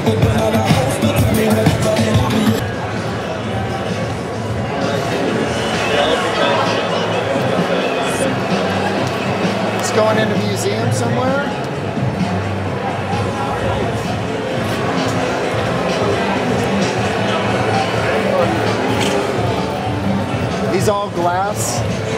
It's going into a museum somewhere. These all glass.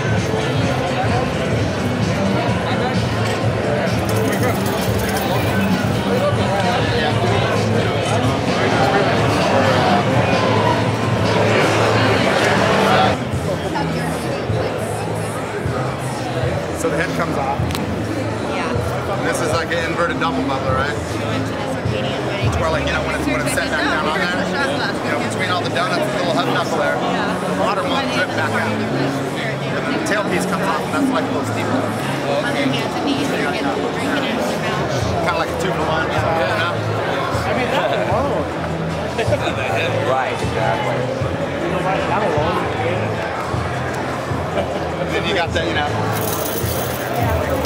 So the head comes off. Yeah. And this is like an inverted double bubbler, right? It's where, like, you know, when it's set back down on there, you know, between all the donuts, the little hub knuckle there, the water won't drip back out. And the tailpiece comes off, and that's like a little steeper. On their hands and knees, they're getting drinking out of their mouth. Kind of like a 2 for 1. I mean, that alone. Right, exactly. You know what? That alone. And then you got that, you know.